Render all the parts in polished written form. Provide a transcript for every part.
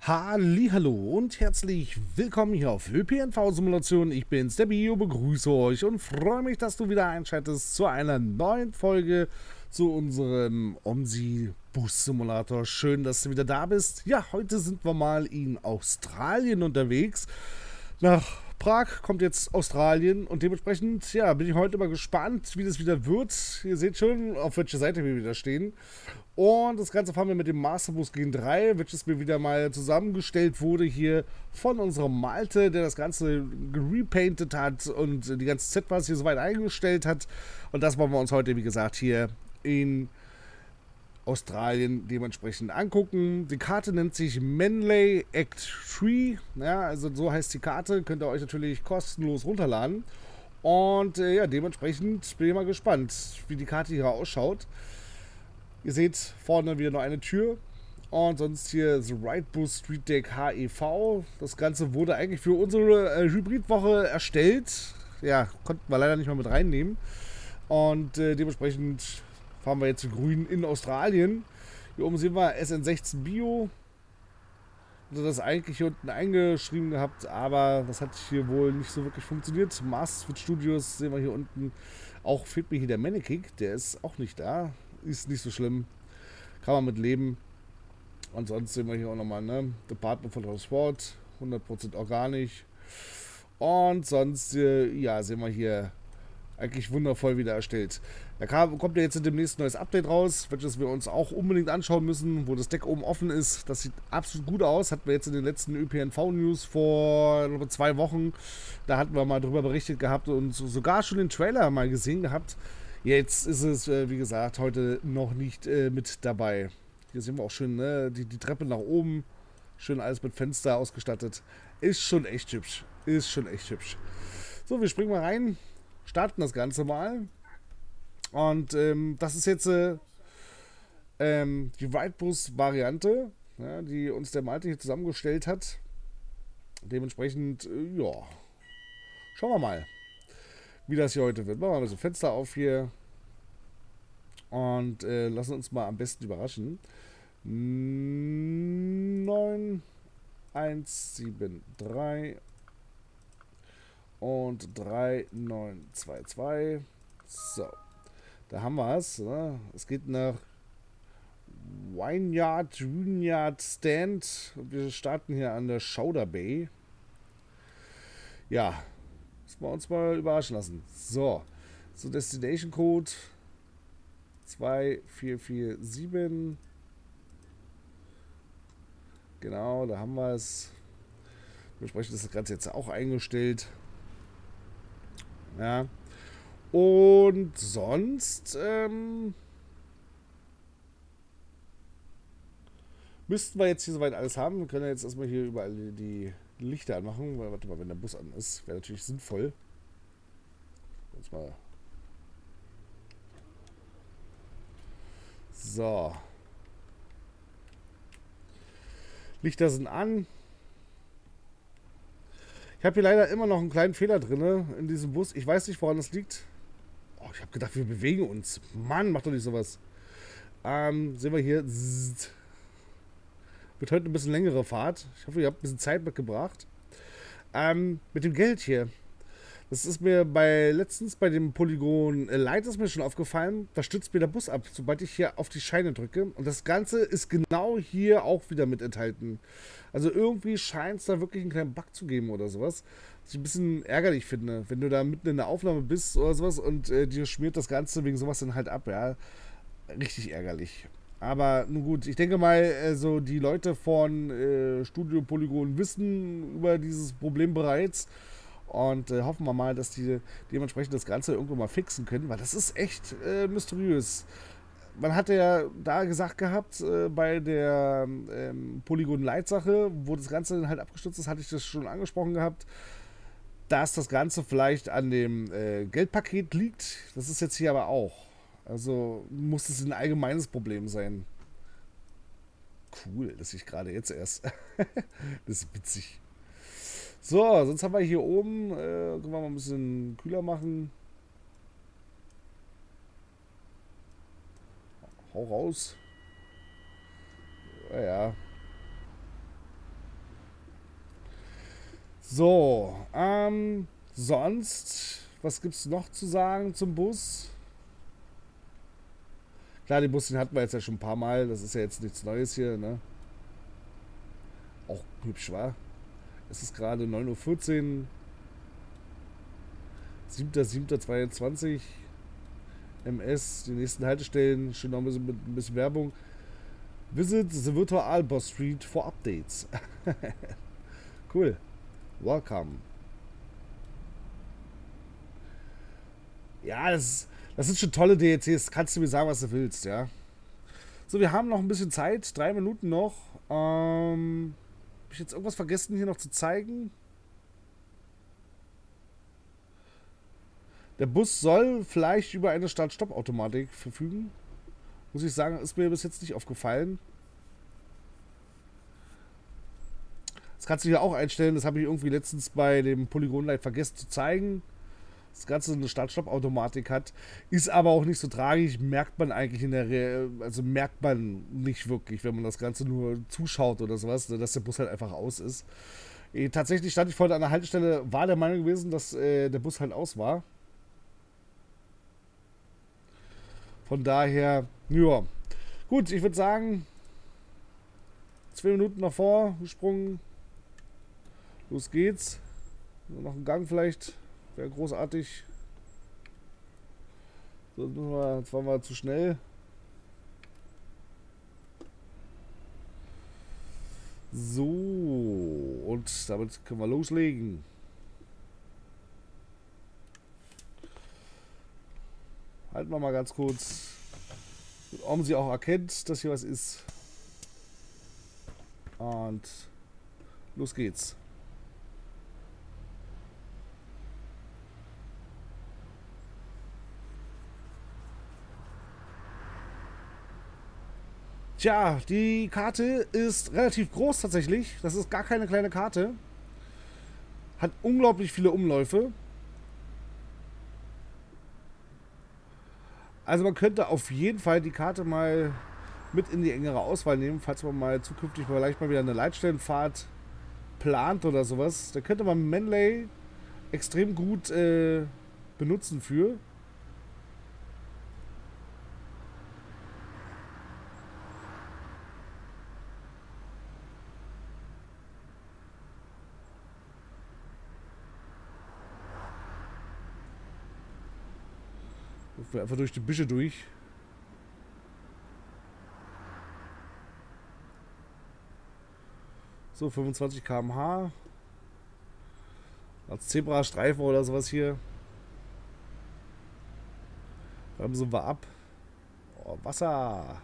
Hallihallo und herzlich willkommen hier auf ÖPNV-Simulation. Ich bin's, der Bio, begrüße euch und freue mich, dass du wieder einschaltest zu einer neuen Folge zu unserem OMSI-Bus-Simulator. Schön, dass du wieder da bist. Ja, heute sind wir mal in Australien unterwegs. Nach Prag kommt jetzt Australien und dementsprechend, ja, bin ich heute mal gespannt, wie das wieder wird. Ihr seht schon, auf welcher Seite wir wieder stehen. Und das Ganze fahren wir mit dem Masterbus Gen 3, welches mir wieder mal zusammengestellt wurde hier von unserem Malte, der das Ganze gerepainted hat und die ganze Z-Bus hier soweit eingestellt hat. Und das wollen wir uns heute, wie gesagt, hier in Australien dementsprechend angucken. Die Karte nennt sich Manly Act 3. Ja, also so heißt die Karte. Könnt ihr euch natürlich kostenlos runterladen. Und ja, dementsprechend bin ich mal gespannt, wie die Karte hier ausschaut. Ihr seht vorne wieder noch eine Tür. Und sonst hier The Rightbus Street Deck HEV. Das Ganze wurde eigentlich für unsere Hybridwoche erstellt. Ja, konnten wir leider nicht mal mit reinnehmen. Und dementsprechend fahren wir jetzt grün in Australien. Hier oben sehen wir SN16 Bio. Also das eigentlich hier unten eingeschrieben gehabt, aber das hat hier wohl nicht so wirklich funktioniert. Masterswitch Studios sehen wir hier unten. Auch fehlt mir hier der Mannequin, der ist auch nicht da. Ist nicht so schlimm. Kann man mit leben. Und sonst sehen wir hier auch nochmal, ne? Department von Transport, 100% organisch. Und sonst, ja, sehen wir hier eigentlich wundervoll wieder erstellt. Da kommt ja jetzt demnächst ein neues Update raus, welches wir uns auch unbedingt anschauen müssen, wo das Deck oben offen ist. Das sieht absolut gut aus. Hatten wir jetzt in den letzten ÖPNV-News vor 2 Wochen. Da hatten wir mal drüber berichtet gehabt und sogar schon den Trailer mal gesehen gehabt. Jetzt ist es, wie gesagt, heute noch nicht mit dabei. Hier sehen wir auch schön, ne? Die Treppe nach oben. Schön alles mit Fenster ausgestattet. Ist schon echt hübsch. Ist schon echt hübsch. So, wir springen mal rein. Starten das Ganze mal. Und das ist jetzt die Rightbus-Variante, ja, die uns der Malte hier zusammengestellt hat. Dementsprechend, ja, schauen wir mal, wie das hier heute wird. Machen wir mal so ein Fenster auf hier und lassen uns mal am besten überraschen. 9173 und 3922. So, da haben wir es. Ne? Es geht nach Vineyard Stand. Wir starten hier an der Chowder Bay. Ja, müssen wir uns mal überraschen lassen. So, Destination Code 2447. Genau, da haben wir es. Dementsprechend ist das Ganze jetzt auch eingestellt. Ja. Und sonst müssten wir jetzt hier soweit alles haben. Wir können ja jetzt erstmal hier überall die Lichter anmachen. Weil, warte mal, wenn der Bus an ist, wäre natürlich sinnvoll. Jetzt mal. So. Lichter sind an. Ich habe hier leider immer noch einen kleinen Fehler drin in diesem Bus. Ich weiß nicht, woran das liegt. Oh, ich habe gedacht, wir bewegen uns. Mann, mach doch nicht sowas. Sehen wir hier. Zzz. Wird heute ein bisschen längere Fahrt. Ich hoffe, ihr habt ein bisschen Zeit mitgebracht. Mit dem Geld hier. Das ist mir letztens bei dem Polygon Light ist mir schon aufgefallen. Da stützt mir der Bus ab, sobald ich hier auf die Scheine drücke. Und das Ganze ist genau hier auch wieder mit enthalten. Also irgendwie scheint es da wirklich einen kleinen Bug zu geben oder sowas. Was ich ein bisschen ärgerlich finde, wenn du da mitten in der Aufnahme bist oder sowas und dir schmiert das Ganze wegen sowas dann halt ab. Ja, richtig ärgerlich. Aber nun gut, ich denke mal, so die Leute von Studio Polygon wissen über dieses Problem bereits. Und hoffen wir mal, dass die dementsprechend das Ganze irgendwo mal fixen können, weil das ist echt mysteriös. Man hatte ja da gesagt gehabt, bei der Polygon Light Sache, wo das Ganze dann halt abgestürzt ist, hatte ich das schon angesprochen gehabt, dass das Ganze vielleicht an dem Geldpaket liegt. Das ist jetzt hier aber auch. Also muss es ein allgemeines Problem sein. Cool, dass ich gerade jetzt erst. Das ist witzig. So, sonst haben wir hier oben, können wir mal ein bisschen kühler machen. Hau raus. Ja, ja. So, sonst, was gibt's noch zu sagen zum Bus? Klar, den Bus, den hatten wir jetzt ja schon ein paar Mal. Das ist ja jetzt nichts Neues hier, ne? Auch hübsch, war. Es ist gerade 9:14 Uhr. 7.7.22. MS, die nächsten Haltestellen. Schon noch ein bisschen Werbung. Visit the Virtual Bus Street for updates. Cool. Welcome. Ja, das sind schon tolle DLCs. Kannst du mir sagen, was du willst, ja? So, wir haben noch ein bisschen Zeit. 3 Minuten noch. Hab ich jetzt irgendwas vergessen hier noch zu zeigen? Der Bus soll vielleicht über eine Start-Stopp-Automatik verfügen. Muss ich sagen, ist mir bis jetzt nicht aufgefallen. Das kannst du hier auch einstellen. Das habe ich irgendwie letztens bei dem Polygon Light vergessen zu zeigen. Das Ganze eine Start-Stopp-Automatik hat. Ist aber auch nicht so tragisch. Merkt man eigentlich in der also merkt man nicht wirklich, wenn man das Ganze nur zuschaut oder sowas, dass der Bus halt einfach aus ist. Tatsächlich stand ich vorhin an der Haltestelle, war der Meinung gewesen, dass der Bus halt aus war. Von daher, ja. Gut, ich würde sagen, 2 Minuten noch vorgesprungen. Los geht's. Nur noch ein Gang vielleicht. Wäre großartig. So, jetzt waren wir zu schnell. So, und damit können wir loslegen. Halten wir mal ganz kurz. Ob sie auch erkennt, dass hier was ist. Und los geht's. Tja, die Karte ist relativ groß tatsächlich. Das ist gar keine kleine Karte. Hat unglaublich viele Umläufe. Also man könnte auf jeden Fall die Karte mal mit in die engere Auswahl nehmen, falls man mal zukünftig vielleicht mal wieder eine Leitstellenfahrt plant oder sowas. Da könnte man Manley extrem gut benutzen für. Einfach durch die Büsche durch. So, 25 km/h. Als Zebrastreifen oder sowas hier. Bremsen wir ab. Oh, Wasser.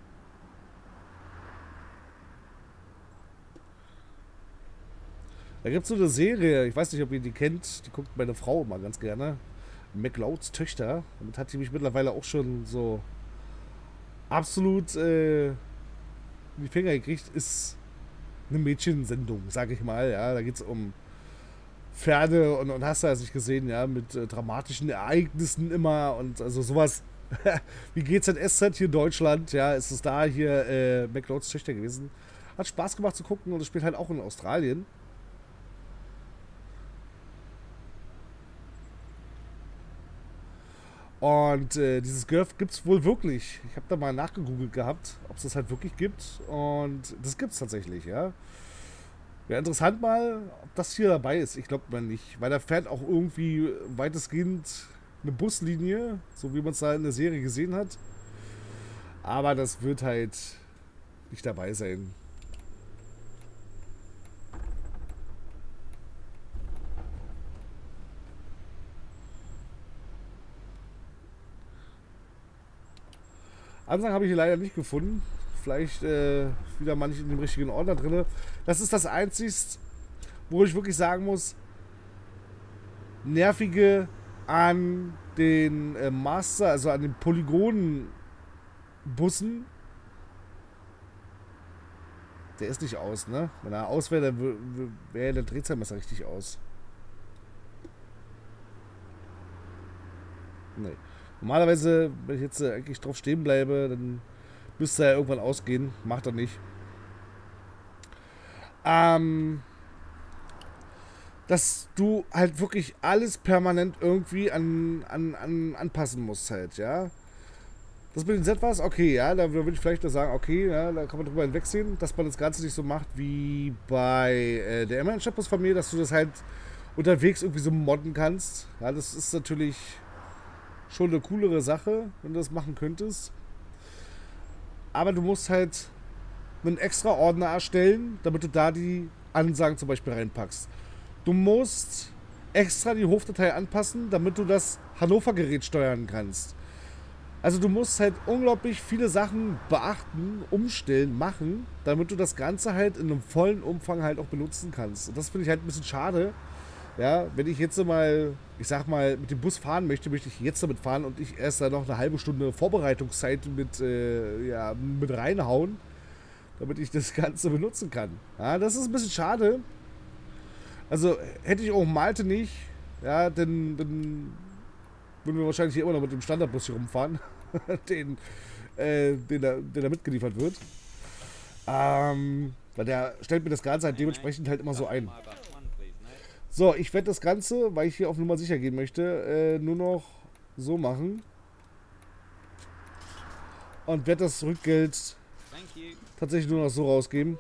Da gibt es so eine Serie, ich weiß nicht, ob ihr die kennt, die guckt meine Frau immer ganz gerne. McLeods Töchter. Damit hat sie mich mittlerweile auch schon so absolut in die Finger gekriegt. Ist eine Mädchensendung, sag ich mal. Ja, da geht es um Pferde und hast du das nicht gesehen, ja, mit dramatischen Ereignissen immer und also sowas wie GZSZ hier in Deutschland, ja, ist es da hier McLeods Töchter gewesen. Hat Spaß gemacht zu gucken und es spielt halt auch in Australien. Und dieses GIF gibt es wohl wirklich. Ich habe da mal nachgegoogelt gehabt, ob es das halt wirklich gibt. Und das gibt es tatsächlich, ja. Wäre interessant mal, ob das hier dabei ist. Ich glaube mal nicht. Weil da fährt auch irgendwie weitestgehend eine Buslinie, so wie man es da in der Serie gesehen hat. Aber das wird halt nicht dabei sein. Ansagen habe ich hier leider nicht gefunden. Vielleicht wieder mal nicht in dem richtigen Ordner drin. Das ist das Einzigste, wo ich wirklich sagen muss, nervige an den Master, also an den Polygonen-Bussen. Der ist nicht aus, ne? Wenn er aus wäre, dann wäre der Drehzahlmesser richtig aus. Nee. Normalerweise, wenn ich jetzt eigentlich drauf stehen bleibe, dann müsste er ja irgendwann ausgehen. Macht er nicht. dass du halt wirklich alles permanent irgendwie anpassen musst halt, ja. Das mit den Z-Wars, okay, ja, da würde ich vielleicht nur sagen, okay, ja, da kann man drüber hinwegsehen, dass man das Ganze nicht so macht wie bei der Immerhin-Shop von mir, dass du das halt unterwegs irgendwie so modden kannst. Ja, das ist natürlich schon eine coolere Sache, wenn du das machen könntest. Aber du musst halt einen extra Ordner erstellen, damit du da die Ansagen zum Beispiel reinpackst. Du musst extra die Hofdatei anpassen, damit du das Hannover-Gerät steuern kannst. Also du musst halt unglaublich viele Sachen beachten, umstellen, machen, damit du das Ganze halt in einem vollen Umfang halt auch benutzen kannst. Und das finde ich halt ein bisschen schade. Ja, wenn ich jetzt mal, ich sag mal, mit dem Bus fahren möchte, möchte ich jetzt damit fahren und ich erst da noch eine halbe Stunde Vorbereitungszeit mit reinhauen, damit ich das Ganze benutzen kann. Ja, das ist ein bisschen schade. Also hätte ich auch Malte nicht, ja, dann würden wir wahrscheinlich hier immer noch mit dem Standardbus hier rumfahren, der da mitgeliefert wird. Weil der stellt mir das Ganze halt dementsprechend halt immer so ein. So, ich werde das Ganze, weil ich hier auf Nummer sicher gehen möchte, nur noch so machen. Und werde das Rückgeld tatsächlich nur noch so rausgeben.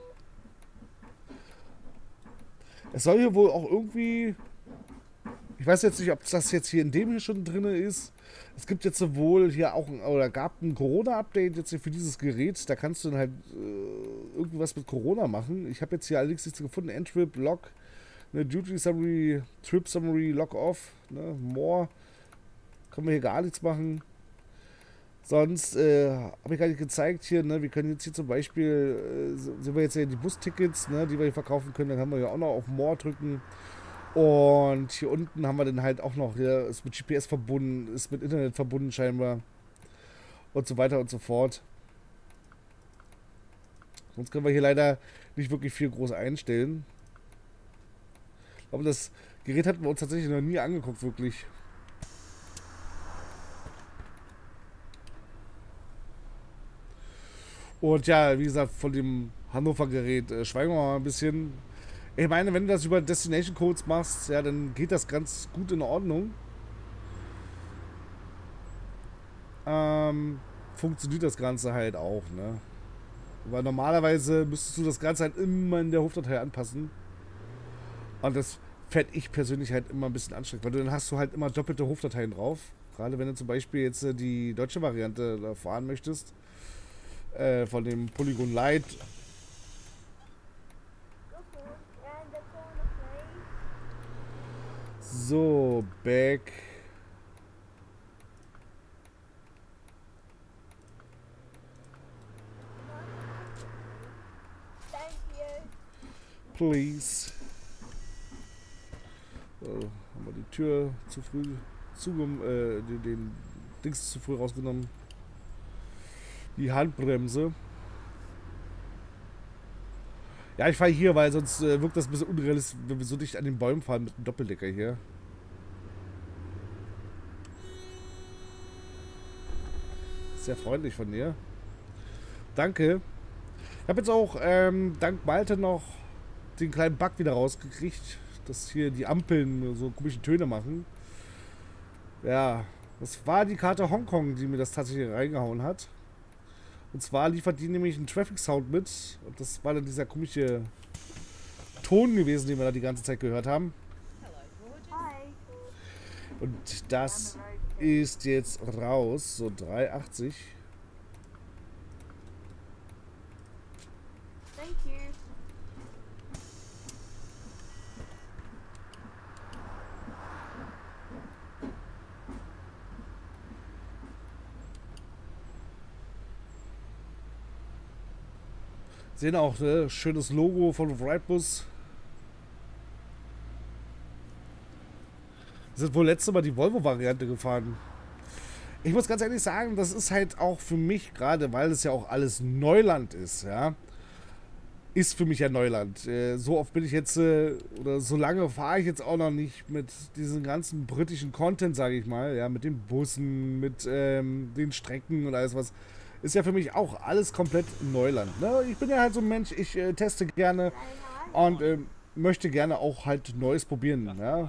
Es soll hier wohl auch irgendwie... Ich weiß jetzt nicht, ob das jetzt hier in dem hier schon drin ist. Es gibt jetzt wohl hier auch oder gab ein Corona-Update jetzt hier für dieses Gerät. Da kannst du dann halt irgendwas mit Corona machen. Ich habe jetzt hier allerdings nichts gefunden. Entrip, Log, ne, Duty Summary, Trip Summary, Log Off, ne, More. Können wir hier gar nichts machen. Sonst habe ich gar nicht gezeigt hier, ne, wir können jetzt hier zum Beispiel, sehen wir jetzt hier die Bustickets, ne, die wir hier verkaufen können. Dann haben wir ja auch noch auf More drücken. Und hier unten haben wir dann halt auch noch, hier ist mit GPS verbunden, ist mit Internet verbunden scheinbar. Und so weiter und so fort. Sonst können wir hier leider nicht wirklich viel groß einstellen. Ich glaube, das Gerät hatten wir uns tatsächlich noch nie angeguckt, wirklich. Und ja, wie gesagt, von dem Hannover-Gerät schweigen wir mal ein bisschen. Ich meine, wenn du das über Destination Codes machst, ja, dann geht das ganz gut in Ordnung. Funktioniert das Ganze halt auch, ne? Weil normalerweise müsstest du das Ganze halt immer in der Hofdatei anpassen. Und das fände ich persönlich halt immer ein bisschen anstrengend, weil dann hast du halt immer doppelte Hofdateien drauf. Gerade wenn du zum Beispiel jetzt die deutsche Variante da fahren möchtest. Von dem Polygon Lite. So, back. Please. So, haben wir die Tür zu früh den Dings zu früh rausgenommen. Die Handbremse. Ja, ich fahre hier, weil sonst wirkt das ein bisschen unrealistisch, wenn wir so dicht an den Bäumen fahren mit dem Doppeldecker hier. Sehr freundlich von dir. Danke. Ich habe jetzt auch dank Malte noch den kleinen Bug wieder rausgekriegt, dass hier die Ampeln so komische Töne machen. Ja, das war die Karte Hongkong, die mir das tatsächlich reingehauen hat. Und zwar liefert die nämlich einen Traffic Sound mit. Und das war dann dieser komische Ton gewesen, den wir da die ganze Zeit gehört haben. Und das ist jetzt raus. So 3,80. Thank you. Sehen auch, ne? Schönes Logo von Wrightbus. Sind wohl letztes Mal die Volvo-Variante gefahren. Ich muss ganz ehrlich sagen, das ist halt auch für mich, gerade weil es ja auch alles Neuland ist, ja. Ist für mich ja Neuland. So oft bin ich jetzt, oder so lange fahre ich jetzt auch noch nicht mit diesem ganzen britischen Content, sage ich mal. Ja, mit den Bussen, mit den Strecken und alles was. Ist ja für mich auch alles komplett Neuland. Ne? Ich bin ja halt so ein Mensch, ich teste gerne. Und möchte gerne auch halt Neues probieren. Ja?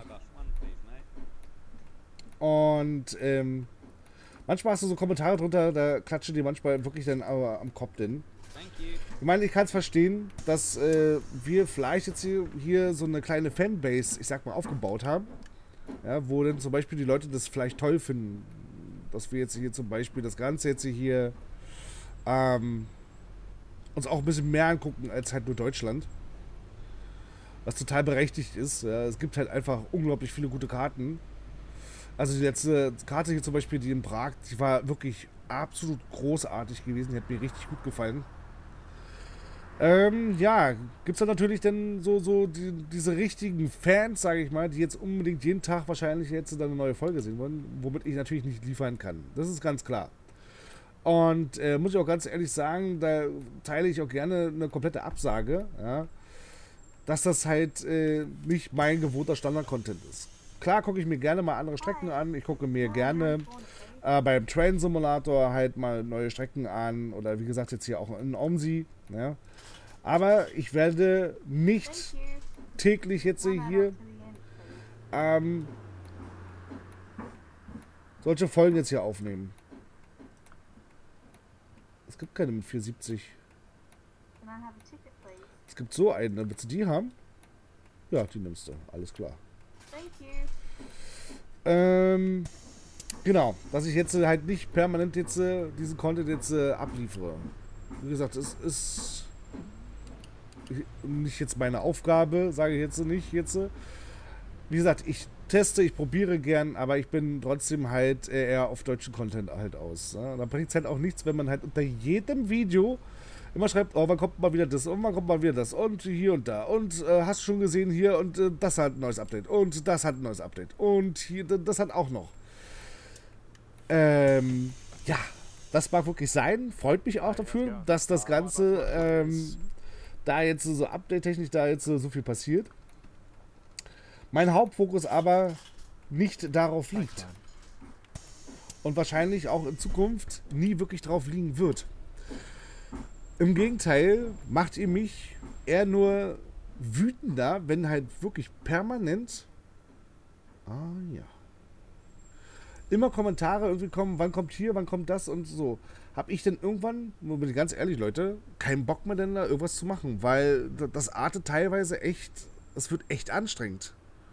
Und manchmal hast du so Kommentare drunter, da klatschen die manchmal wirklich dann aber am Kopf denn. Ich meine, ich kann es verstehen, dass wir vielleicht jetzt hier so eine kleine Fanbase, ich sag mal, aufgebaut haben. Ja, wo dann zum Beispiel die Leute das vielleicht toll finden, dass wir jetzt hier zum Beispiel das Ganze jetzt hier uns auch ein bisschen mehr angucken als halt nur Deutschland. Was total berechtigt ist. Ja, es gibt halt einfach unglaublich viele gute Karten. Also die letzte Karte hier zum Beispiel, die in Prag, die war wirklich absolut großartig gewesen. Die hat mir richtig gut gefallen. Ja, gibt es dann natürlich dann so diese richtigen Fans, sage ich mal, die jetzt unbedingt jeden Tag wahrscheinlich jetzt dann eine neue Folge sehen wollen, womit ich natürlich nicht liefern kann. Das ist ganz klar. Und muss ich auch ganz ehrlich sagen, da teile ich auch gerne eine komplette Absage, ja, dass das halt nicht mein gewohnter Standard-Content ist. Klar gucke ich mir gerne mal andere Strecken an, ich gucke mir gerne beim Train Simulator halt mal neue Strecken an oder wie gesagt jetzt hier auch in OMSI, ja. Aber ich werde nicht täglich jetzt hier solche Folgen jetzt hier aufnehmen. Es gibt keine mit 470. Es gibt so eine. Willst du die haben? Ja, die nimmst du. Alles klar. Genau, dass ich jetzt halt nicht permanent jetzt diesen Content jetzt abliefere. Wie gesagt, es ist nicht jetzt meine Aufgabe, sage ich jetzt nicht jetzt. Wie gesagt, ich teste, ich probiere gern, aber ich bin trotzdem halt eher auf deutschen Content halt aus. Ja? Da bringt es halt auch nichts, wenn man halt unter jedem Video immer schreibt, oh, wann kommt mal wieder das und wann kommt mal wieder das und hier und da und hast schon gesehen hier und das hat ein neues Update und das hat ein neues Update und hier, das hat auch noch. Ja, das mag wirklich sein. Freut mich auch dafür, dass das Ganze da jetzt so update-technisch da jetzt so viel passiert. Mein Hauptfokus aber nicht darauf liegt. Und wahrscheinlich auch in Zukunft nie wirklich drauf liegen wird. Im Gegenteil macht ihr mich eher nur wütender, wenn halt wirklich permanent immer Kommentare irgendwie kommen, wann kommt hier, wann kommt das und so. Habe ich denn irgendwann, nur bin ich ganz ehrlich, Leute, keinen Bock mehr denn da irgendwas zu machen, weil das artet teilweise echt, es wird echt anstrengend.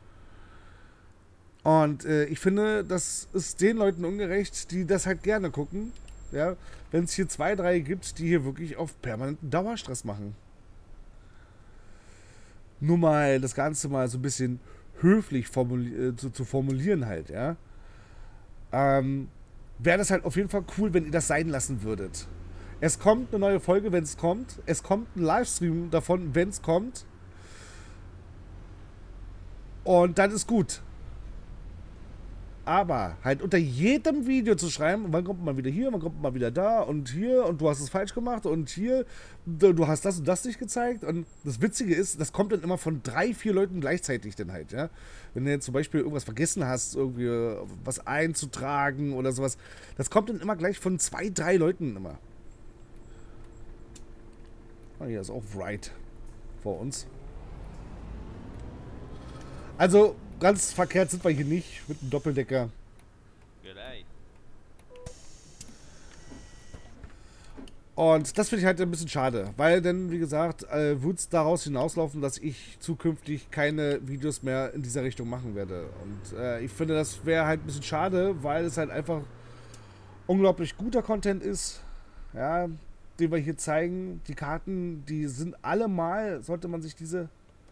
Und ich finde, das ist den Leuten ungerecht, die das halt gerne gucken, ja, wenn es hier 2, 3 gibt, die hier wirklich auf permanenten Dauerstress machen. Nur mal das Ganze mal so ein bisschen höflich zu formulieren halt, ja. Wäre das halt auf jeden Fall cool, wenn ihr das sein lassen würdet. Es kommt eine neue Folge, wenn es kommt. Es kommt ein Livestream davon, wenn es kommt. Und dann ist gut. Aber halt unter jedem Video zu schreiben, wann kommt man wieder hier, wann kommt man wieder da und hier und du hast es falsch gemacht und hier, du hast das und das nicht gezeigt. Und das Witzige ist, das kommt dann immer von 3, 4 Leuten gleichzeitig dann halt, ja. Wenn du jetzt zum Beispiel irgendwas vergessen hast, irgendwie was einzutragen oder sowas, das kommt dann immer gleich von 2, 3 Leuten immer. Ah, hier ist auch Wright vor uns. Also, ganz verkehrt sind wir hier nicht mit einem Doppeldecker. Und das finde ich halt ein bisschen schade, weil dann, wie gesagt, wird es daraus hinauslaufen, dass ich zukünftig keine Videos mehr in dieser Richtung machen werde. Und ich finde, das wäre halt ein bisschen schade, weil es halt einfach unglaublich guter Content ist, ja, den wir hier zeigen. Die Karten, die sind allemal, sollte man sich diese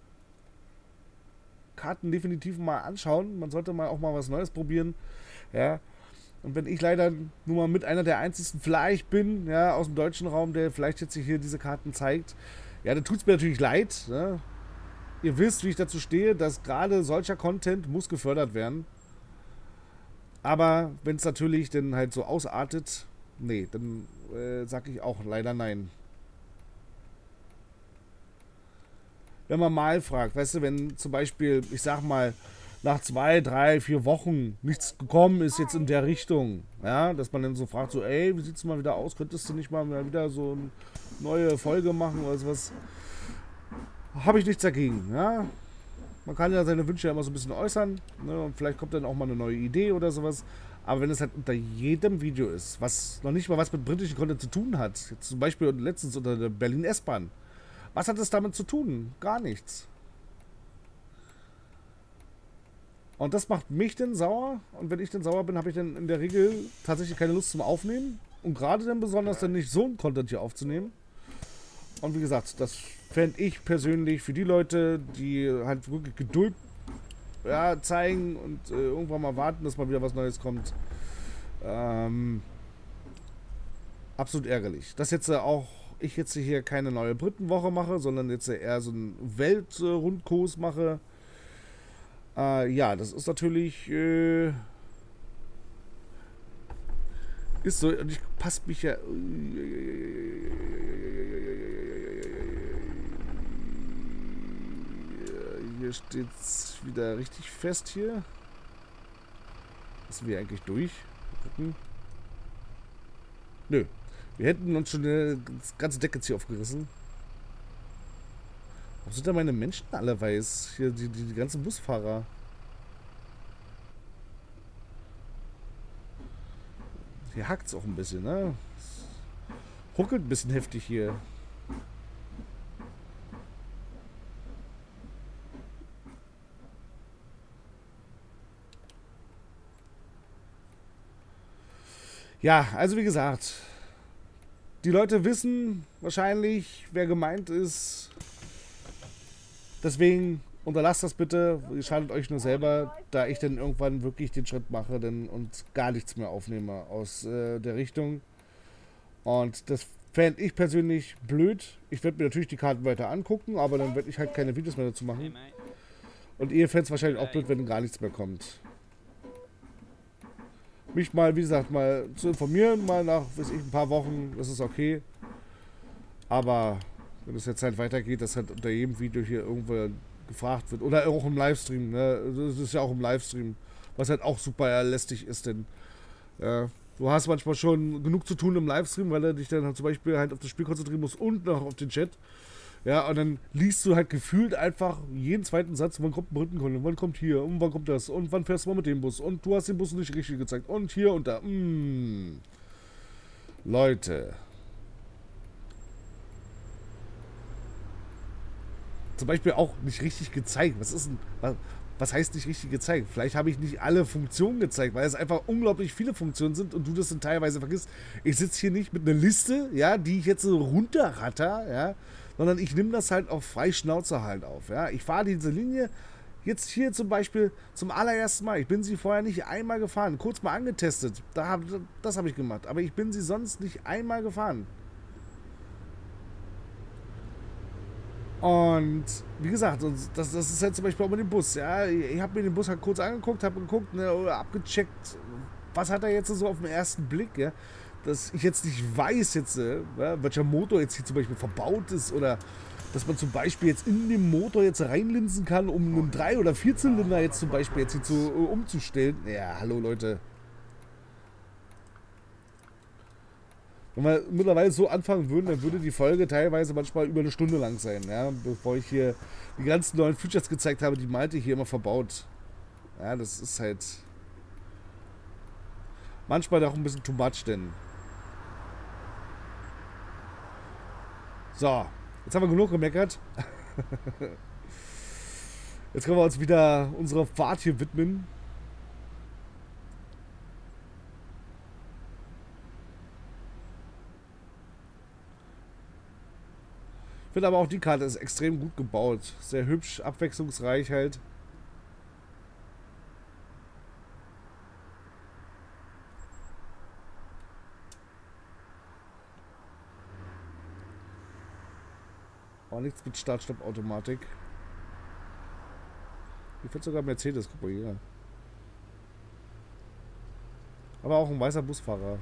Karten definitiv mal anschauen. Man sollte mal auch mal was Neues probieren, ja. Und wenn ich leider nur mal mit einer der einzigsten vielleicht bin, ja, aus dem deutschen Raum, der vielleicht jetzt hier diese Karten zeigt, ja, dann tut es mir natürlich leid. Ne? Ihr wisst, wie ich dazu stehe, dass gerade solcher Content muss gefördert werden. Aber wenn es natürlich dann halt so ausartet, nee, dann sage ich auch leider nein. Wenn man mal fragt, weißt du, wenn zum Beispiel, ich sag mal, nach 2, 3, 4 Wochen nichts gekommen ist jetzt in der Richtung, ja, dass man dann so fragt, so, ey, wie sieht's mal wieder aus, könntest du nicht mal wieder so eine neue Folge machen oder sowas, habe ich nichts dagegen. Ja? Man kann ja seine Wünsche ja immer so ein bisschen äußern. Ne? Und vielleicht kommt dann auch mal eine neue Idee oder sowas. Aber wenn es halt unter jedem Video ist, was noch nicht mal was mit britischen Content zu tun hat, jetzt zum Beispiel letztens unter der Berlin S-Bahn, was hat es damit zu tun? Gar nichts. Und das macht mich dann sauer. Und wenn ich dann sauer bin, habe ich dann in der Regel tatsächlich keine Lust zum Aufnehmen. Und gerade dann besonders dann nicht so einen Content hier aufzunehmen. Und wie gesagt, das fände ich persönlich für die Leute, die halt wirklich Geduld zeigen und irgendwann mal warten, dass mal wieder was Neues kommt. Absolut ärgerlich. Dass jetzt auch ich jetzt hier keine neue Britenwoche mache, sondern jetzt eher so einen Weltrundkurs mache. Ja, das ist natürlich ist so, und ich passe mich ja. Hier steht's wieder richtig fest hier. Sind wir eigentlich durch? Gucken. Nö. Wir hätten uns schon eine ganze Decke jetzt hier aufgerissen. Wo sind da meine Menschen alle weiß? Hier, die ganzen Busfahrer. Hier hackt es auch ein bisschen, ne? Ruckelt ein bisschen heftig hier. Ja, also wie gesagt, die Leute wissen wahrscheinlich, wer gemeint ist. Deswegen unterlasst das bitte. Ihr schadet euch nur selber, da ich dann irgendwann wirklich den Schritt mache und gar nichts mehr aufnehme aus der Richtung. Und das fände ich persönlich blöd. Ich werde mir natürlich die Karten weiter angucken, aber dann werde ich halt keine Videos mehr dazu machen. Und ihr fändet es wahrscheinlich auch blöd, wenn gar nichts mehr kommt. Mich mal, wie gesagt, mal zu informieren, mal nach, weiß ich, ein paar Wochen, das ist okay. Aber wenn es jetzt halt weitergeht, dass halt unter jedem Video hier irgendwo gefragt wird, oder auch im Livestream, ne? Das ist ja auch im Livestream, was halt auch super lästig ist, denn du hast manchmal schon genug zu tun im Livestream, weil er dich dann halt zum Beispiel halt auf das Spiel konzentrieren muss und noch auf den Chat. Ja, und dann liest du halt gefühlt einfach jeden zweiten Satz, wann kommt ein Brückenkunde, wann kommt hier, und wann kommt das, und wann fährst du mal mit dem Bus, und du hast den Bus nicht richtig gezeigt, und hier und da. Leute. Zum Beispiel auch nicht richtig gezeigt. Was ist denn, was heißt nicht richtig gezeigt? Vielleicht habe ich nicht alle Funktionen gezeigt, weil es einfach unglaublich viele Funktionen sind und du das dann teilweise vergisst. Ich sitze hier nicht mit einer Liste, ja, die ich jetzt so runterratter, ja, sondern ich nehme das halt auf frei Schnauze halt auf. Ja. Ich fahre diese Linie jetzt hier zum Beispiel zum allerersten Mal. Ich bin sie vorher nicht einmal gefahren, kurz mal angetestet. Das habe ich gemacht, aber ich bin sie sonst nicht einmal gefahren. Und wie gesagt, das ist halt zum Beispiel auch mit dem Bus. Ja. Ich habe mir den Bus halt kurz angeguckt, habe geguckt, ne, oder abgecheckt, was hat er jetzt so auf den ersten Blick. Ja. Dass ich jetzt nicht weiß, jetzt, welcher Motor jetzt hier zum Beispiel verbaut ist oder dass man zum Beispiel jetzt in den Motor jetzt reinlinsen kann, um einen 3- oder 4-Zylinder jetzt zum Beispiel jetzt hier umzustellen. Ja, hallo Leute. Wenn wir mittlerweile so anfangen würden, dann würde die Folge teilweise manchmal über eine Stunde lang sein, ja, bevor ich hier die ganzen neuen Features gezeigt habe, die Malte hier immer verbaut. Ja, das ist halt manchmal auch ein bisschen too much, denn. So, jetzt haben wir genug gemeckert. Jetzt können wir uns wieder unserer Fahrt hier widmen. Ich finde aber auch die Karte ist extrem gut gebaut. Sehr hübsch, abwechslungsreich halt. Auch nichts mit Start-Stopp-Automatik. Hier fährt sogar Mercedes, guck mal hier. Aber auch ein weißer Busfahrer.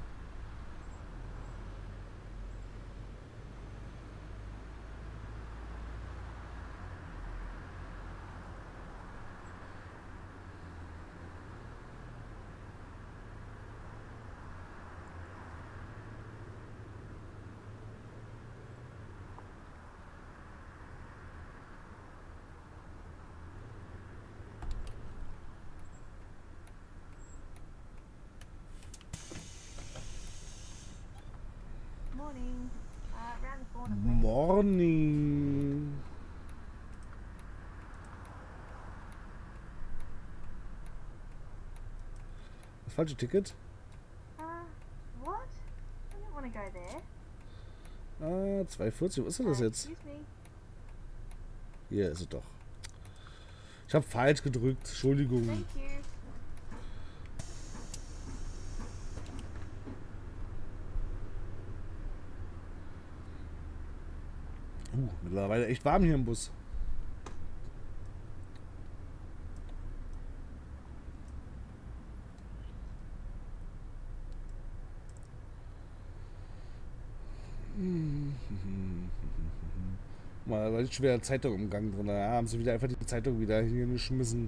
Morning. Das falsche Ticket? What? I don't want to go there. 240, was ist denn das jetzt? Excuse me. Hier ist es doch. Ich habe falsch gedrückt, Entschuldigung. Thank you. Mittlerweile echt warm hier im Bus. Mal, da ist schon wieder Zeitung im Gang drin. Da haben sie wieder einfach die Zeitung wieder hier geschmissen.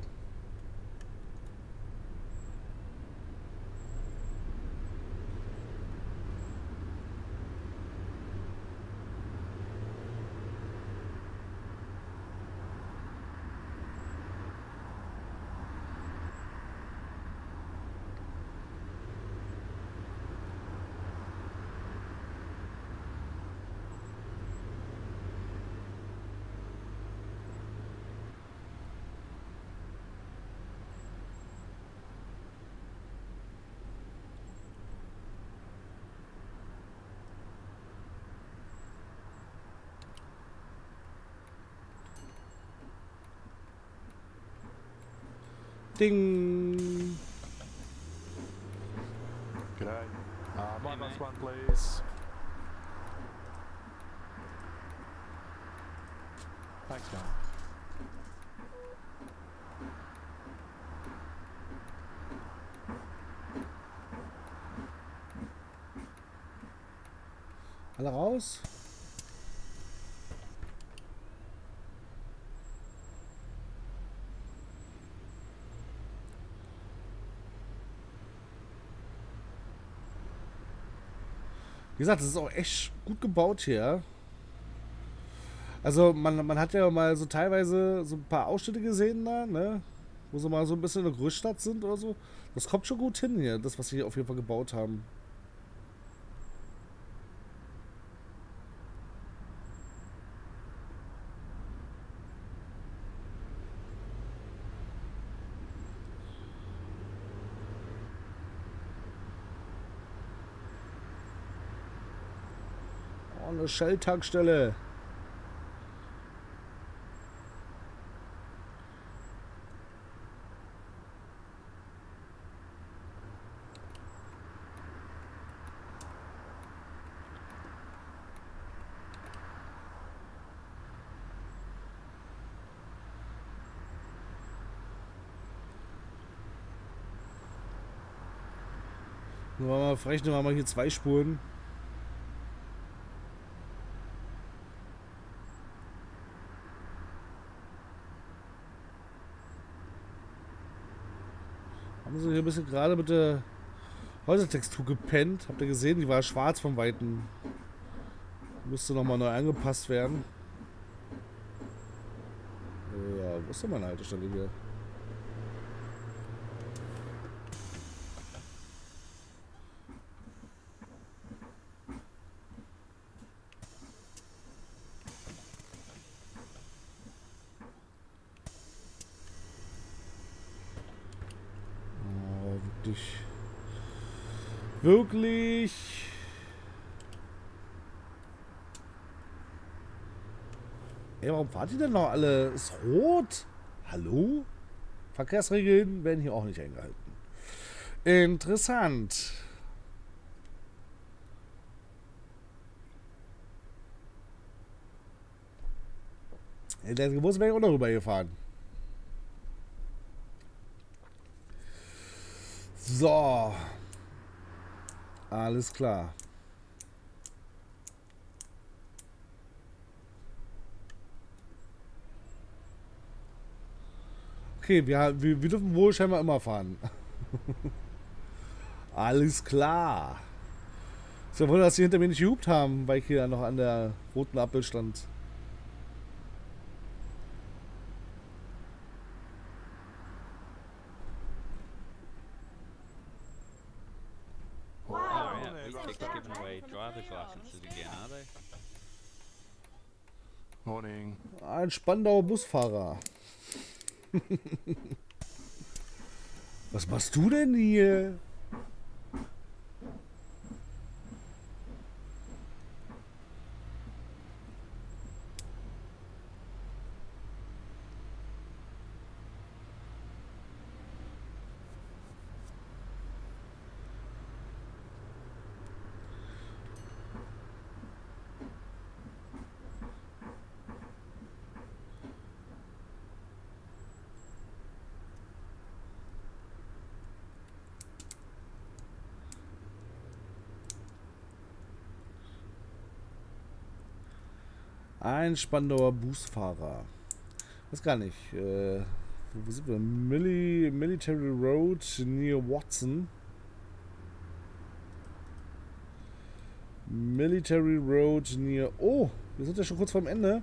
Ding. G'day. My bus one, please. Thanks, mate. Alle raus. Wie gesagt, das ist auch echt gut gebaut hier. Also man hat ja mal so teilweise so ein paar Ausschnitte gesehen da, ne? Wo sie mal so ein bisschen in der Großstadt sind oder so. Das kommt schon gut hin hier, das was sie hier auf jeden Fall gebaut haben. Oh, eine Shell-Tankstelle. Vielleicht nehmen wir mal hier 2 Spuren. Haben sie hier ein bisschen gerade mit der Häusertextur gepennt. Habt ihr gesehen? Die war schwarz vom Weiten. Müsste nochmal neu angepasst werden. Ja, wo ist denn meine Haltestelle hier? Oh, wirklich. Wirklich. Ey, warum fahrt ihr denn noch alle? Ist rot? Hallo? Verkehrsregeln werden hier auch nicht eingehalten. Interessant. Der Bus wäre ich auch noch rübergefahren. So. Alles klar. Okay, wir dürfen wohl scheinbar immer fahren. Alles klar. Ist ja wohl, dass sie hinter mir nicht gehupt haben, weil ich hier noch an der roten Ampel stand. Wow. Oh, yeah, we picked up given away away driver's licenses again, are they? Morning. Ein Spandauer Busfahrer. Was machst du denn hier? Ein Spandauer Busfahrer. Weiß gar nicht. Wo sind wir? Military Road near Watson. Military Road near... Oh, wir sind ja schon kurz vorm Ende.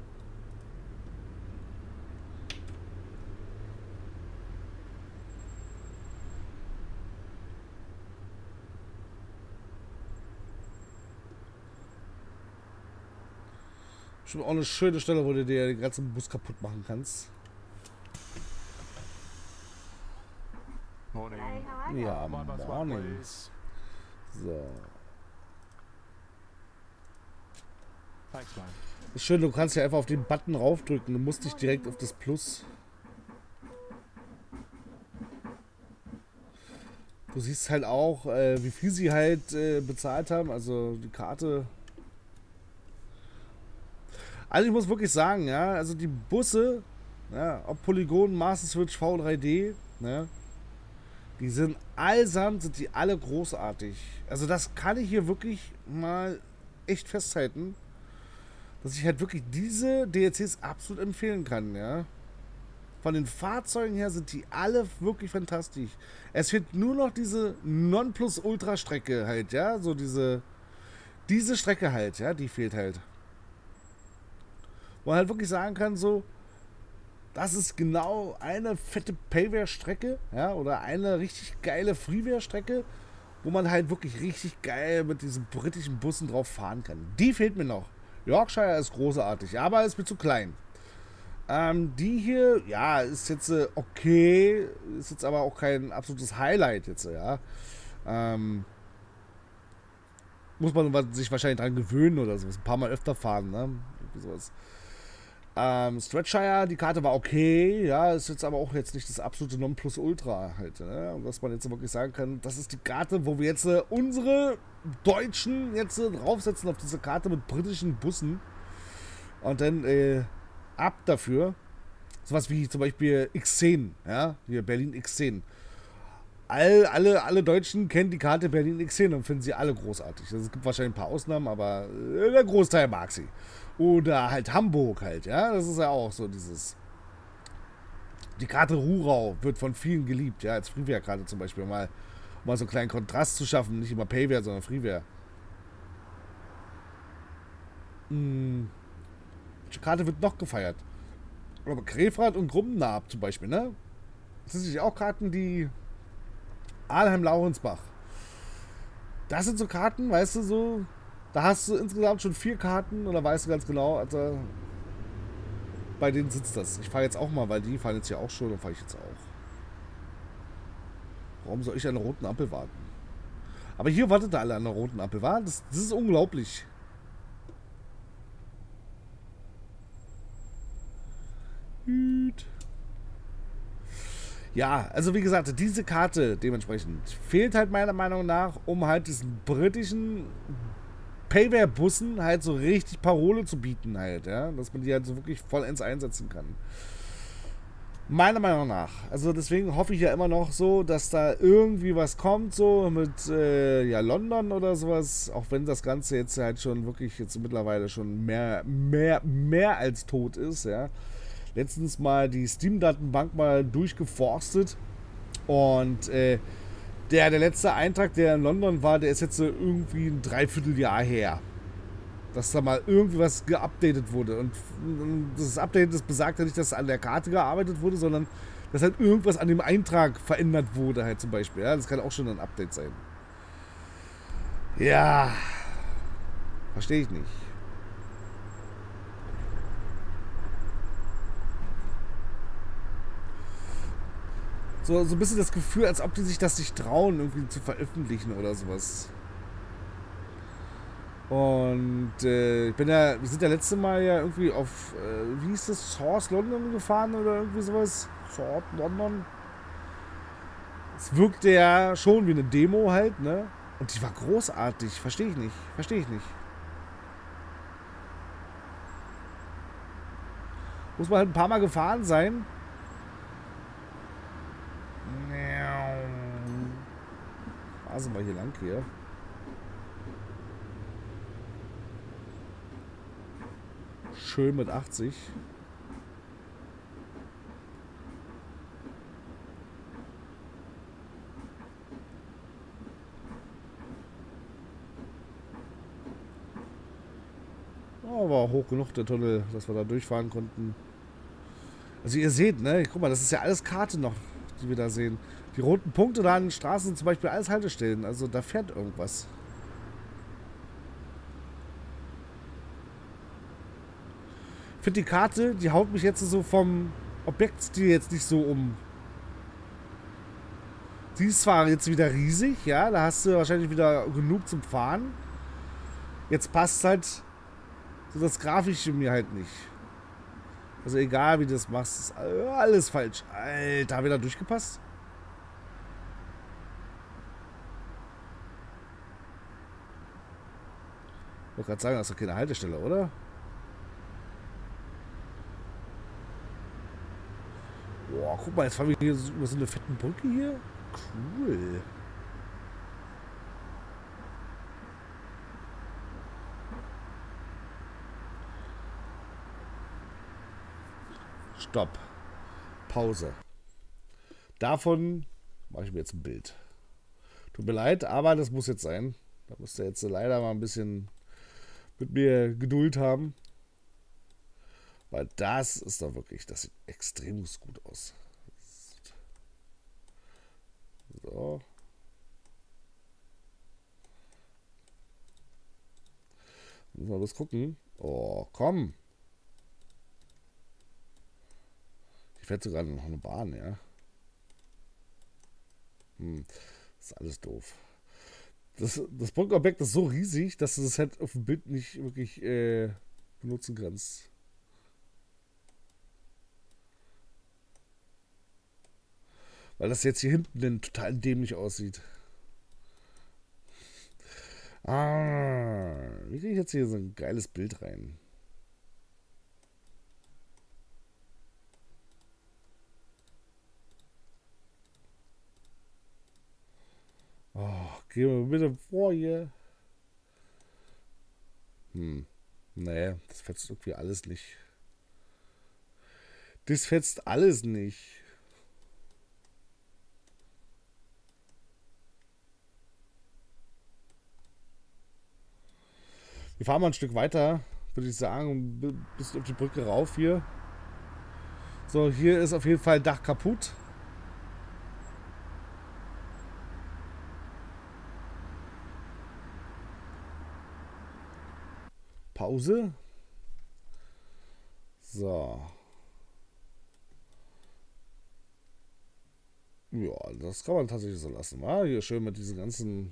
Schon auch eine schöne Stelle, wo du dir den ganzen Bus kaputt machen kannst. Morning. Hey, how are you? Ja, My bus one, morning. please. So. Thanks, man. Ist schön, du kannst ja einfach auf den Button raufdrücken. Du musst nicht direkt auf das Plus. Du siehst halt auch, wie viel sie halt bezahlt haben. Also die Karte. Also ich muss wirklich sagen, ja, also die Busse, ja, ob Polygon, Master Switch, V3D, ne, die sind allesamt, sind die alle großartig. Also das kann ich hier wirklich mal echt festhalten, dass ich halt wirklich diese DLCs absolut empfehlen kann, ja. Von den Fahrzeugen her sind die alle wirklich fantastisch. Es fehlt nur noch diese Nonplusultra-Strecke halt, ja, so diese Strecke halt, ja, die fehlt halt. Wo man halt wirklich sagen kann, so, das ist genau eine fette Payware-Strecke, ja, oder eine richtig geile Freeware-Strecke, wo man halt wirklich richtig geil mit diesen britischen Bussen drauf fahren kann. Die fehlt mir noch. Yorkshire ist großartig, aber ist mir zu klein. Die hier, ja, ist jetzt okay, ist jetzt aber auch kein absolutes Highlight jetzt, ja. Muss man sich wahrscheinlich dran gewöhnen oder sowas, ein paar Mal öfter fahren, ne, irgendwie sowas. Stratshire, die Karte war okay, ja, ist jetzt aber auch jetzt nicht das absolute Nonplusultra halt, ne? Und was man jetzt wirklich sagen kann, das ist die Karte, wo wir jetzt unsere Deutschen jetzt draufsetzen auf diese Karte mit britischen Bussen und dann ab dafür. Sowas wie zum Beispiel X10, ja, hier Berlin X10. Alle Deutschen kennen die Karte Berlin X10 und finden sie alle großartig. Also es gibt wahrscheinlich ein paar Ausnahmen, aber der Großteil mag sie. Oder halt Hamburg halt, ja, das ist ja auch so dieses... Die Karte Ruhrau wird von vielen geliebt, ja, als Freeware-Karte zum Beispiel, um mal so einen kleinen Kontrast zu schaffen, nicht immer Payware, sondern Freeware. Welche Karte wird noch gefeiert? Aber Krefeld und Grumbennab zum Beispiel, ne? Das sind natürlich auch Karten, die... Alheim-Laurensbach. Das sind so Karten, weißt du, so... Da hast du insgesamt schon 4 Karten und da weißt du ganz genau, also bei denen sitzt das. Ich fahre jetzt auch mal, weil die fahren jetzt hier auch schon, dann fahre ich jetzt auch. Warum soll ich an der roten Ampel warten? Aber hier wartet alle an der roten Ampel, wa? Das ist unglaublich. Ja, also wie gesagt, diese Karte dementsprechend fehlt halt meiner Meinung nach, um halt diesen britischen Payware-Bussen halt so richtig Parole zu bieten halt, ja, dass man die halt so wirklich vollends einsetzen kann. Meiner Meinung nach. Also deswegen hoffe ich ja immer noch so, dass da irgendwie was kommt, so mit ja, London oder sowas, auch wenn das Ganze jetzt halt schon wirklich jetzt mittlerweile schon mehr als tot ist, ja. Letztens mal die Steam-Datenbank mal durchgeforstet und der letzte Eintrag, der in London war, der ist jetzt so irgendwie ein Dreivierteljahr her. Dass da mal irgendwie was geupdatet wurde. Und das Update, das besagt ja nicht, dass an der Karte gearbeitet wurde, sondern dass halt irgendwas an dem Eintrag verändert wurde, halt zum Beispiel. Ja, das kann auch schon ein Update sein. Ja. Verstehe ich nicht. So ein bisschen das Gefühl, als ob die sich das nicht trauen, irgendwie zu veröffentlichen oder sowas. Und wir sind ja letzte Mal ja irgendwie auf, wie hieß das, Source London gefahren oder irgendwie sowas. Source London. Es wirkte ja schon wie eine Demo halt, ne? Und die war großartig. Verstehe ich nicht. Verstehe ich nicht. Muss man halt ein paar Mal gefahren sein. Rasen wir hier lang hier. Schön mit 80. Oh, war hoch genug der Tunnel, dass wir da durchfahren konnten. Also ihr seht, ne? Guck mal, das ist ja alles Karte noch, die wir da sehen. Die roten Punkte da an den Straßen sind zum Beispiel alles Haltestellen. Also da fährt irgendwas. Ich finde die Karte, die haut mich jetzt so vom Objektstil jetzt nicht so um. Sie ist zwar jetzt wieder riesig, ja, da hast du wahrscheinlich wieder genug zum Fahren. Jetzt passt halt so das Grafische mir halt nicht. Also egal wie du das machst, ist alles falsch. Alter, wieder durchgepasst? Ich wollte gerade sagen, das ist doch keine Haltestelle, oder? Boah, guck mal, jetzt fahren wir hier über so eine fetten Brücke hier. Cool. Stopp. Pause. Davon mache ich mir jetzt ein Bild. Tut mir leid, aber das muss jetzt sein. Da müsst ihr jetzt leider mal ein bisschen mit mir Geduld haben. Weil das ist doch wirklich, das sieht extrem gut aus. So. Müssen wir bloß gucken. Oh, komm. Hier fährt sogar noch eine Bahn, ja. Das ist alles doof. Das Brückenobjekt ist so riesig, dass du das halt auf dem Bild nicht wirklich benutzen kannst. Weil das jetzt hier hinten dann total dämlich aussieht. Wie kriege ich jetzt hier so ein geiles Bild rein? Oh, geh mal bitte vor hier. Nee, das fetzt irgendwie alles nicht. Das fetzt alles nicht. Wir fahren mal ein Stück weiter, würde ich sagen, bis auf die Brücke rauf hier. So, hier ist auf jeden Fall Dach kaputt. Pause. So. Ja, das kann man tatsächlich so lassen. War hier schön mit diesen ganzen...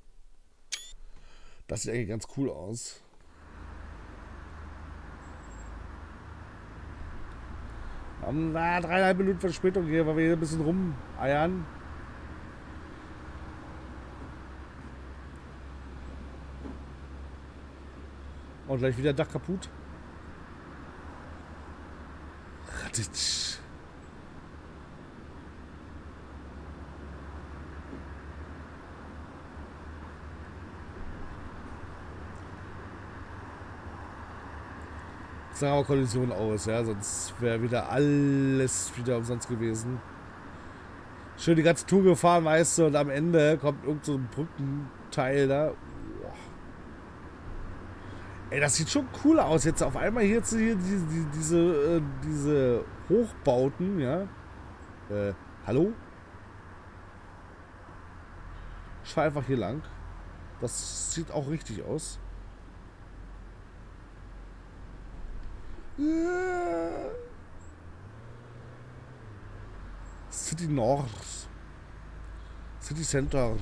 Das sieht eigentlich ganz cool aus. Wir haben 3,5 Minuten Verspätung hier, weil wir hier ein bisschen rumeiern. Und gleich wieder Dach kaputt. Ratitsch. Sah auch Kollision aus, ja, sonst wäre wieder alles wieder umsonst gewesen. Schön die ganze Tour gefahren, weißt du, und am Ende kommt irgend so ein Brückenteil da. Boah. Ey, das sieht schon cool aus. Jetzt auf einmal hier diese Hochbauten, ja. Hallo? Ich fahr einfach hier lang. Das sieht auch richtig aus. City North. City Center.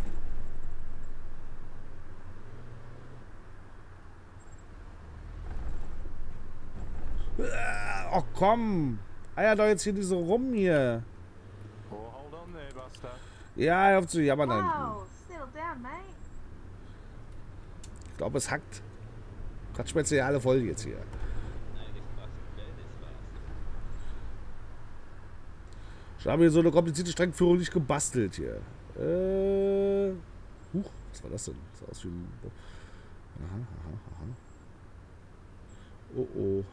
Oh komm. Eier doch jetzt hier diese rum hier. Oh, hold on there, Buster. Ja, hör auf zu jammern da hinten. Whoa, settle down, mate. Ich glaube, es hackt. Gerade schmeckt ja alle voll jetzt hier. No, this bus, this bus. Ich habe hier so eine komplizierte Streckenführung nicht gebastelt hier. Huch, was war das denn? Das sah aus wie ein... Aha, aha, aha. Oh, oh.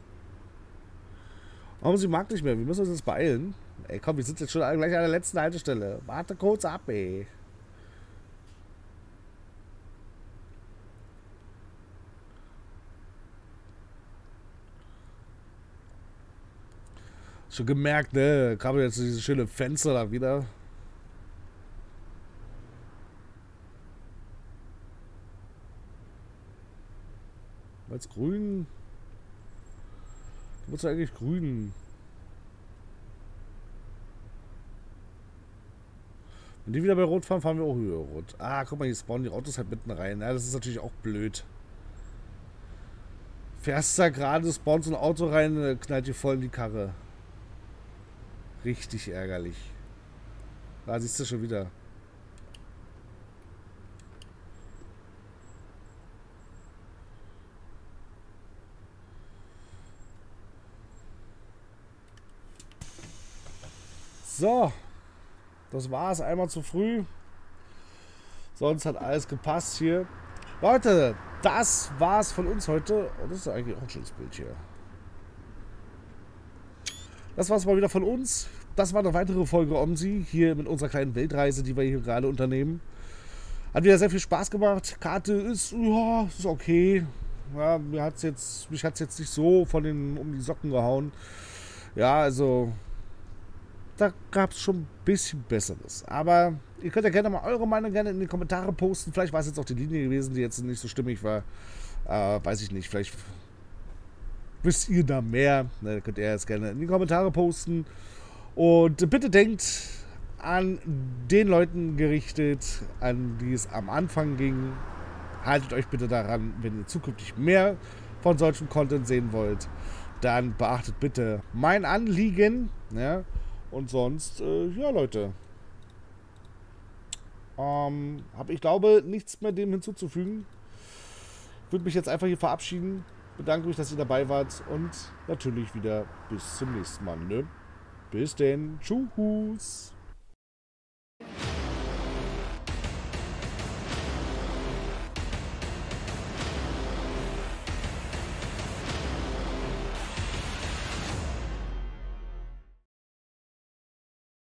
Warum sie mag nicht mehr? Wir müssen uns jetzt beeilen. Ey, komm, wir sind jetzt schon gleich an der letzten Haltestelle. Warte kurz ab, ey. Schon gemerkt, ne? Kam jetzt diese schöne Fenster da wieder. Weil's grün. Du musst eigentlich grün. Wenn die wieder bei Rot fahren, fahren wir auch über Rot. Ah, guck mal, hier spawnen die Autos halt mitten rein. Ja, das ist natürlich auch blöd. Fährst da gerade, spawnt so ein Auto rein, knallt dir voll in die Karre. Richtig ärgerlich. Da siehst du schon wieder. So. Das war's. Einmal zu früh. Sonst hat alles gepasst hier. Leute, das war's von uns heute. Oh, das ist eigentlich auch ein schönes Bild hier. Das war's mal wieder von uns. Das war eine weitere Folge OMSI hier mit unserer kleinen Weltreise, die wir hier gerade unternehmen. Hat wieder sehr viel Spaß gemacht. Karte ist, ja, ist okay. Ja, mich hat's jetzt nicht so um die Socken gehauen. Ja, also da gab es schon ein bisschen Besseres. Aber ihr könnt ja gerne mal eure Meinung gerne in die Kommentare posten. Vielleicht war es jetzt auch die Linie gewesen, die jetzt nicht so stimmig war. Weiß ich nicht. Vielleicht wisst ihr da mehr. Ne, könnt ihr jetzt gerne in die Kommentare posten. Und bitte denkt an den Leuten gerichtet, an die es am Anfang ging. Haltet euch bitte daran, wenn ihr zukünftig mehr von solchen Content sehen wollt, dann beachtet bitte mein Anliegen. Ja? Und sonst, ja Leute, habe ich glaube nichts mehr dem hinzuzufügen. Ich würde mich jetzt einfach hier verabschieden. Bedanke mich, dass ihr dabei wart und natürlich wieder bis zum nächsten Mal. Ne? Bis denn. Tschüss.